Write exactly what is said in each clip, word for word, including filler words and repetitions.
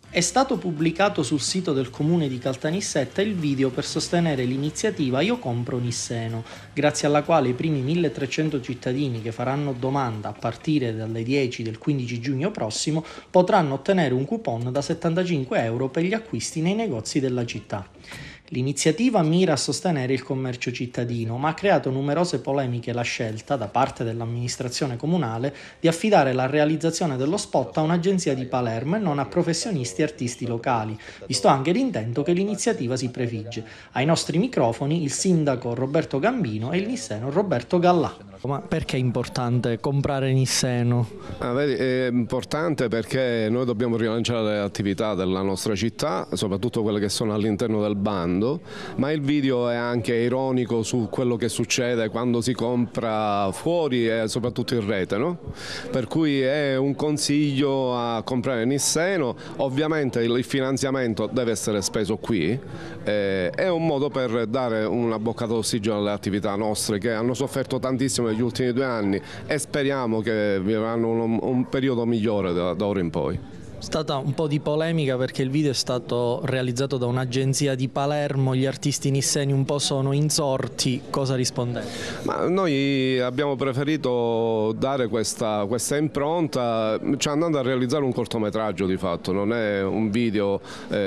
È stato pubblicato sul sito del comune di Caltanissetta il video per sostenere l'iniziativa Io compro Nisseno, grazie alla quale i primi milletrecento cittadini che faranno domanda a partire dalle dieci del quindici giugno prossimo potranno ottenere un coupon da settantacinque euro per gli acquisti nei negozi della città. L'iniziativa mira a sostenere il commercio cittadino, ma ha creato numerose polemiche la scelta, da parte dell'amministrazione comunale, di affidare la realizzazione dello spot a un'agenzia di Palermo e non a professionisti e artisti locali, visto anche l'intento che l'iniziativa si prefigge. Ai nostri microfoni il sindaco Roberto Gambino e il nisseno Roberto Gallà. Ma perché è importante comprare Nisseno? Ah, vedi, è importante perché noi dobbiamo rilanciare le attività della nostra città, soprattutto quelle che sono all'interno del bando, ma il video è anche ironico su quello che succede quando si compra fuori e soprattutto in rete, no? Per cui è un consiglio a comprare Nisseno. Ovviamente il finanziamento deve essere speso qui, eh, è un modo per dare una boccata d'ossigeno alle attività nostre che hanno sofferto tantissimo negli ultimi due anni e speriamo che vivranno un, un periodo migliore da, da ora in poi. È stata un po' di polemica perché il video è stato realizzato da un'agenzia di Palermo, gli artisti nisseni un po' sono insorti, cosa rispondete? Ma noi abbiamo preferito dare questa, questa impronta, cioè andando a realizzare un cortometraggio di fatto, non è un video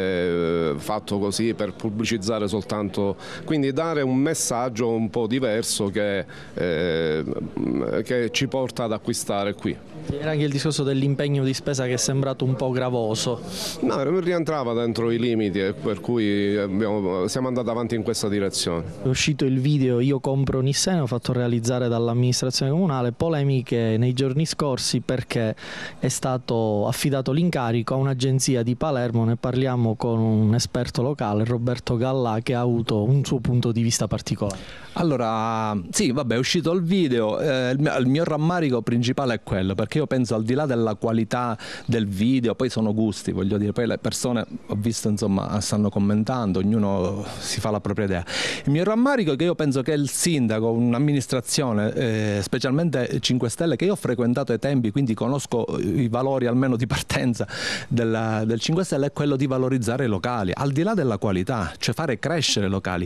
eh, fatto così per pubblicizzare soltanto, quindi dare un messaggio un po' diverso che, eh, che ci porta ad acquistare qui. Era anche il discorso dell'impegno di spesa che è sembrato un po' gravoso. No, rientrava dentro i limiti e per cui abbiamo, siamo andati avanti in questa direzione. È uscito il video Io compro Nisseno, fatto realizzare dall'amministrazione comunale, polemiche nei giorni scorsi perché è stato affidato l'incarico a un'agenzia di Palermo, ne parliamo con un esperto locale, Roberto Gallà, che ha avuto un suo punto di vista particolare. Allora, sì, vabbè, è uscito il video, eh, il, mio, il mio rammarico principale è quello, perché io penso al di là della qualità del video, poi sono gusti, voglio dire, poi le persone, ho visto, insomma, stanno commentando, ognuno si fa la propria idea. Il mio rammarico è che io penso che il sindaco, un'amministrazione, eh, specialmente cinque Stelle, che io ho frequentato ai tempi, quindi conosco i valori almeno di partenza della, del cinque Stelle, è quello di valorizzare i locali, al di là della qualità, cioè fare crescere i locali.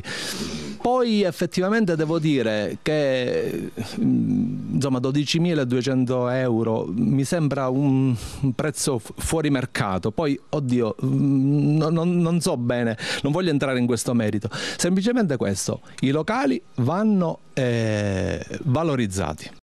Poi effettivamente devo dire che insomma dodicimiladuecento euro mi sembra un prezzo fuori mercato. Poi oddio, non, non so bene, non voglio entrare in questo merito. Semplicemente questo, i locali vanno eh, valorizzati.